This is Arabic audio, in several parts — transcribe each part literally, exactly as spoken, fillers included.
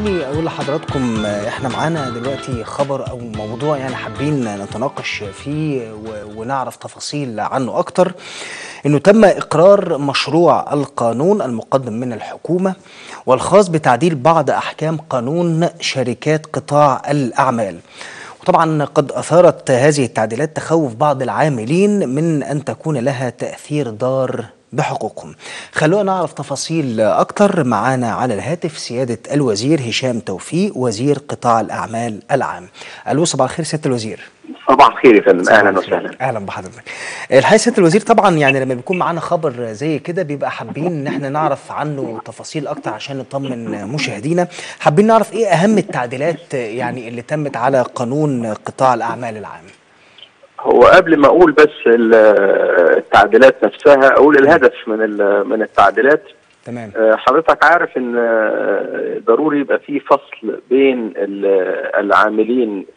خلوني اقول لحضراتكم احنا معانا دلوقتي خبر او موضوع يعني حابين نتناقش فيه ونعرف تفاصيل عنه اكتر. انه تم اقرار مشروع القانون المقدم من الحكومة والخاص بتعديل بعض احكام قانون شركات قطاع الاعمال. وطبعا قد اثارت هذه التعديلات تخوف بعض العاملين من ان تكون لها تأثير ضار بحقوقهم. خلونا نعرف تفاصيل أكتر. معانا على الهاتف سيادة الوزير هشام توفيق وزير قطاع الأعمال العام. ألو، صباح الخير سيادة الوزير. صباح الخير يا فندم، اهلا وسهلا. اهلا بحضرتك. الحقيقه سياده الوزير، طبعا يعني لما بيكون معانا خبر زي كده بيبقى حابين ان احنا نعرف عنه تفاصيل اكتر عشان نطمن مشاهدينا. حابين نعرف ايه اهم التعديلات يعني اللي تمت على قانون قطاع الاعمال العام. هو قبل ما اقول بس التعديلات نفسها اقول الهدف من من التعديلات. تمام. حضرتك عارف ان ضروري يبقى في فصل بين العاملين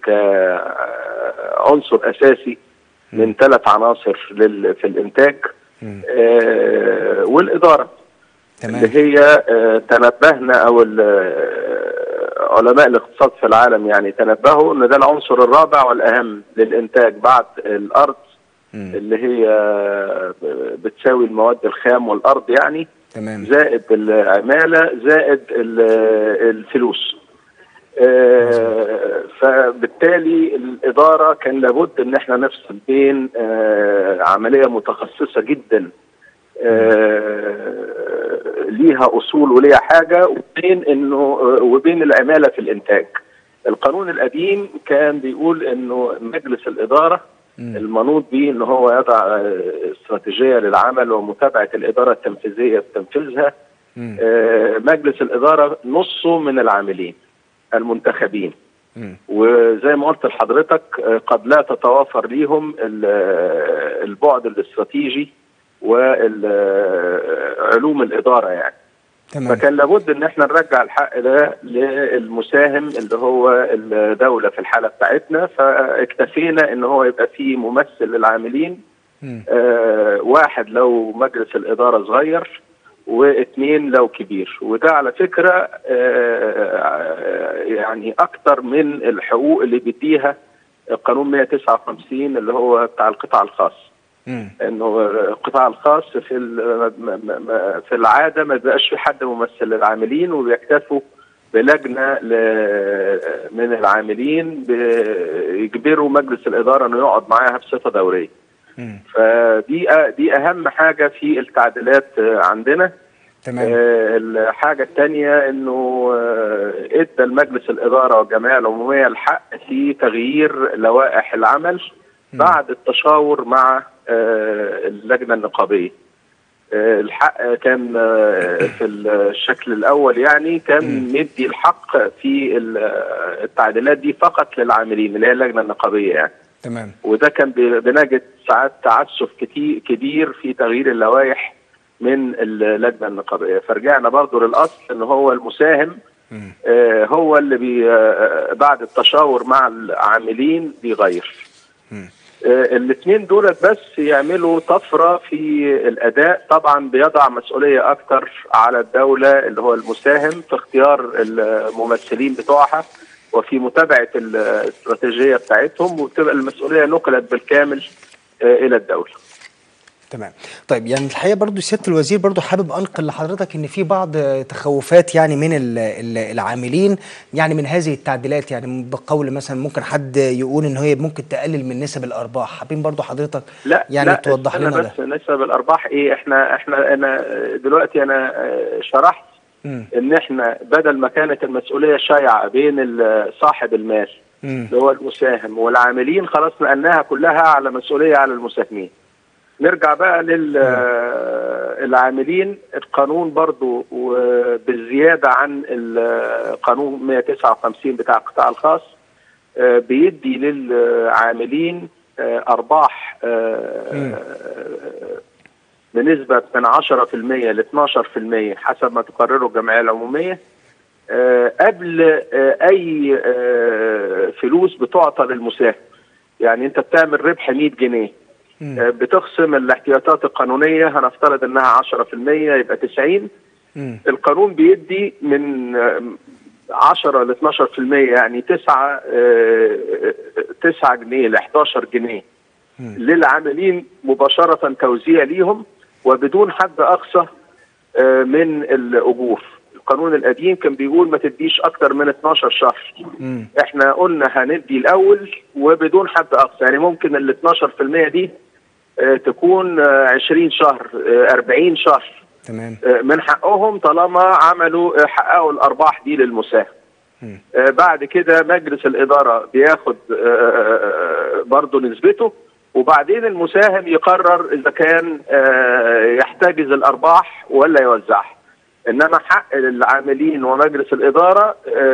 كعنصر اساسي من ثلاث عناصر في الانتاج والاداره. تمام. اللي هي تنبهنا او علماء الاقتصاد في العالم يعني تنبهوا ان ده العنصر الرابع والاهم للانتاج بعد الارض، م. اللي هي بتساوي المواد الخام والارض يعني. تمام. زائد العماله زائد الفلوس. آه فبالتالي الاداره كان لابد ان احنا نفصل بين آه عمليه متخصصه جدا آه ليها اصول وليها حاجه، وبين انه وبين العماله في الانتاج. القانون القديم كان بيقول انه مجلس الاداره م. المنوط به ان هو يضع استراتيجيه للعمل ومتابعه الاداره التنفيذيه بتنفيذها. آه مجلس الاداره نصه من العاملين المنتخبين، م. وزي ما قلت لحضرتك قد لا تتوافر ليهم البعد الاستراتيجي وعلوم الاداره يعني. تمام. فكان لابد ان احنا نرجع الحق ده للمساهم اللي هو الدوله في الحاله بتاعتنا، فاكتفينا ان هو يبقى فيه ممثل للعاملين، آه واحد لو مجلس الاداره صغير واثنين لو كبير. وده على فكره آه يعني اكتر من الحقوق اللي بيديها قانون مئة وتسعة وخمسين اللي هو بتاع القطاع الخاص. مم. انه القطاع الخاص في في العاده ما بيبقاش في حد ممثل للعاملين، وبيكتفوا بلجنه من العاملين بيجبروا مجلس الاداره انه يقعد معاها بصفه دوريه. مم. فدي دي اهم حاجه في التعديلات عندنا. تمام. آه الحاجه الثانيه انه ادى المجلس الاداره والجمعيه العموميه الحق في تغيير لوائح العمل بعد التشاور مع اللجنه النقابيه. الحق كان في الشكل الاول يعني كان مدي الحق في التعديلات دي فقط للعاملين اللي هي اللجنه النقابيه يعني. تمام. وده كان بنجد ساعات تعسف كتير كبير في تغيير اللوائح من اللجنه النقابيه، فرجعنا برضه للاصل ان هو المساهم آه هو اللي بي بعد التشاور مع العاملين بيغير. آه الاثنين دولت بس يعملوا طفره في الاداء. طبعا بيضع مسؤوليه اكتر على الدوله اللي هو المساهم في اختيار الممثلين بتوعها وفي متابعه الاستراتيجيه بتاعتهم، وتبقى المسؤوليه نقلت بالكامل آه الى الدوله. تمام. طيب يعني الحقيقه برضو سياده الوزير برضو حابب انقل لحضرتك ان في بعض تخوفات يعني من العاملين يعني من هذه التعديلات، يعني بقول مثلا ممكن حد يقول ان هي ممكن تقلل من نسب الارباح. حابين برضو حضرتك لا يعني لا توضح لنا ده. بس نسب الارباح ايه؟ احنا احنا انا دلوقتي انا شرحت م. ان احنا بدل ما كانت المسؤوليه شائعه بين صاحب المال اللي هو المساهم والعاملين، خلاص نقلناها كلها على مسؤوليه على المساهمين. نرجع بقى للعاملين. القانون برضو بالزيادة عن القانون مئة وتسعة وخمسين بتاع القطاع الخاص بيدي للعاملين أرباح بنسبة من عشرة في المئة ل اثناشر في المئة حسب ما تقرره الجمعية العمومية قبل أي فلوس بتعطى للمساهم. يعني أنت بتعمل ربح مئة جنيه، بتخصم الاحتياطات القانونيه، هنفترض انها عشرة في المئة يبقى تسعين. القانون بيدي من عشرة ل اتناشر في المية، يعني تسعة تسعة جنيه ل احداشر جنيه للعاملين مباشرة توزيع ليهم وبدون حد أقصى من الأجور. القانون القديم كان بيقول ما تديش أكتر من اتناشر شهر. م. احنا قلنا هندي الأول وبدون حد أقصى، يعني ممكن ال اتناشر في المية دي تكون عشرين شهر أربعين شهر. تمام. من حقهم طالما عملوا حققوا الأرباح دي للمساهم. م. بعد كده مجلس الإدارة بياخد برضه نسبته، وبعدين المساهم يقرر إذا كان يحتجز الأرباح ولا يوزعها. إنما حق العاملين ومجلس الإدارة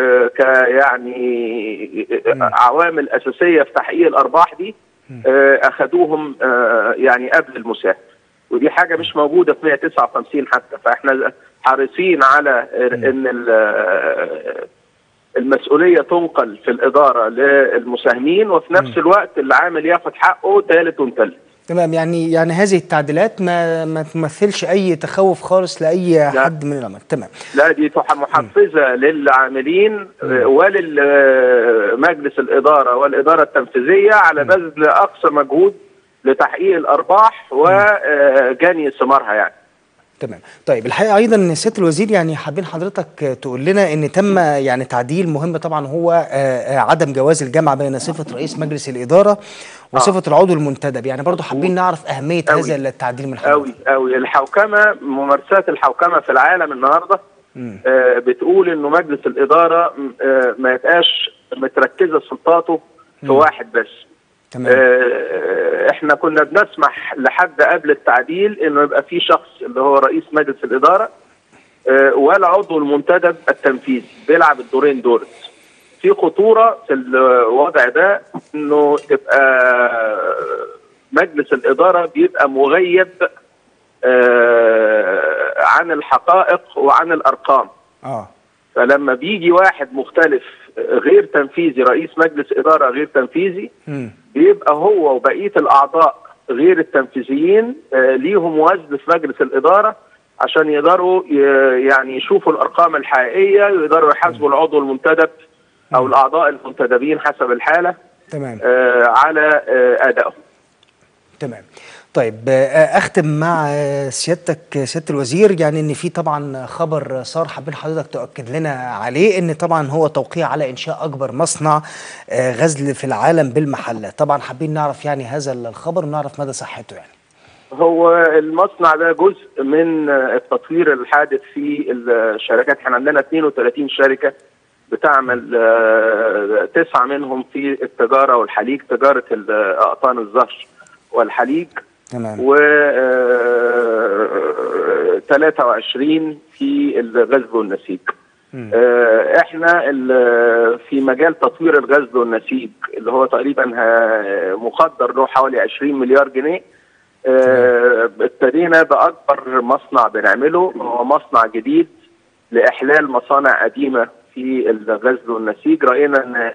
كيعني عوامل أساسية في تحقيق الأرباح دي أخذوهم يعني قبل المساهم، ودي حاجة مش موجودة في مئة وتسعة وخمسين حتى. فإحنا حريصين على إن المسؤولية تنقل في الإدارة للمساهمين، وفي نفس الوقت العامل ياخد حقه ثالث ومثلث. تمام. يعني يعني هذه التعديلات ما ما تمثلش أي تخوف خالص لأي لا. حد من العمل. تمام. لا، دي محفزة للعاملين وللمجلس الإدارة والإدارة التنفيذية على بذل أقصى مجهود لتحقيق الأرباح وجني ثمارها يعني. تمام. طيب الحقيقه ايضا سياده الوزير يعني حابين حضرتك تقول لنا ان تم يعني تعديل مهم طبعا هو عدم جواز الجمع بين صفه رئيس مجلس الاداره وصفه آه. العضو المنتدب، يعني برضه حابين نعرف اهميه أوي. هذا التعديل من حضرتك. قوي قوي. الحوكمه، ممارسات الحوكمه في العالم النهارده آه بتقول انه مجلس الاداره آه ما يبقاش متركزه سلطاته في واحد بس. تمام. آه احنا كنا بنسمح لحد قبل التعديل انه يبقى في شخص اللي هو رئيس مجلس الاداره آه والعضو المنتدب التنفيذي بيلعب الدورين دول. في خطوره في الوضع ده انه تبقى مجلس الاداره بيبقى مغيب آه عن الحقائق وعن الارقام. اه فلما بيجي واحد مختلف غير تنفيذي، رئيس مجلس اداره غير تنفيذي، م. بيبقى هو وبقيه الاعضاء غير التنفيذيين آه ليهم وزن في مجلس الاداره عشان يقدروا يعني يشوفوا الارقام الحقيقيه، ويقدروا يحاسبوا العضو المنتدب او الاعضاء المنتدبين حسب الحاله. تمام. آه على آه ادائهم. تمام. طيب اختم مع سيادتك سياده الوزير، يعني ان في طبعا خبر صار حابين حضرتك تؤكد لنا عليه، ان طبعا هو توقيع على انشاء اكبر مصنع غزل في العالم بالمحله. طبعا حابين نعرف يعني هذا الخبر ونعرف مدى صحته. يعني هو المصنع ده جزء من التطوير الحادث في الشركات. احنا عندنا اثنين وثلاثين شركه بتعمل، تسعه منهم في التجاره والحليج، تجاره اقطان الزهر والحليج. تمام. و ثلاثة وعشرين في الغزل والنسيج. آه احنا في مجال تطوير الغزل والنسيج اللي هو تقريبا مقدر له حوالي عشرين مليار جنيه. آه ابتدينا باكبر مصنع بنعمله، هو مصنع جديد لاحلال مصانع قديمه في الغزل والنسيج. راينا ان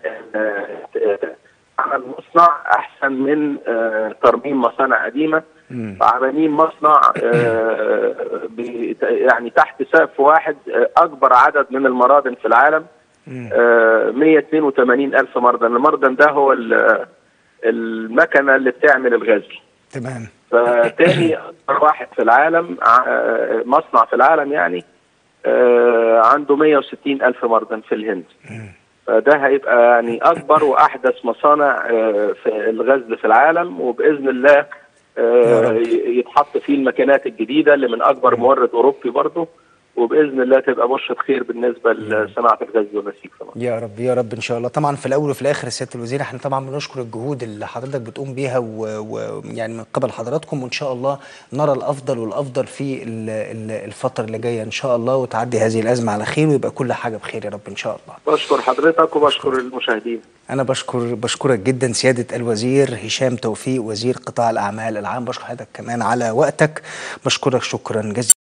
عمل مصنع احسن من آه ترميم مصانع قديمه. عاملين مصنع آه يعني تحت سقف واحد آه اكبر عدد من المرادن في العالم، آه مئة واثنين وثمانين الف مردن. المردن ده هو المكنه اللي بتعمل الغزل. تمام. فتاني اكبر واحد في العالم، آه مصنع في العالم يعني، آه عنده مئة وستين الف مردن في الهند. فده هيبقى يعني اكبر واحدث مصانع في الغزل في العالم، وباذن الله يتحط فيه الماكينات الجديده اللي من اكبر مورد اوروبي برضه، وباذن الله تبقى بشره خير بالنسبه لصناعه الغزل والنسيج طبعا. يا رب يا رب ان شاء الله. طبعا في الاول وفي الاخر سياده الوزير احنا طبعا بنشكر الجهود اللي حضرتك بتقوم بيها ويعني من قبل حضراتكم، وان شاء الله نرى الافضل والافضل في الفتره اللي جايه ان شاء الله، وتعدي هذه الازمه على خير ويبقى كل حاجه بخير يا رب ان شاء الله. بشكر حضرتك وبشكر المشاهدين. انا بشكر بشكرك جدا سياده الوزير هشام توفيق، وزير قطاع الاعمال العام. بشكر حضرتك كمان على وقتك، بشكرك شكرا جزيلا.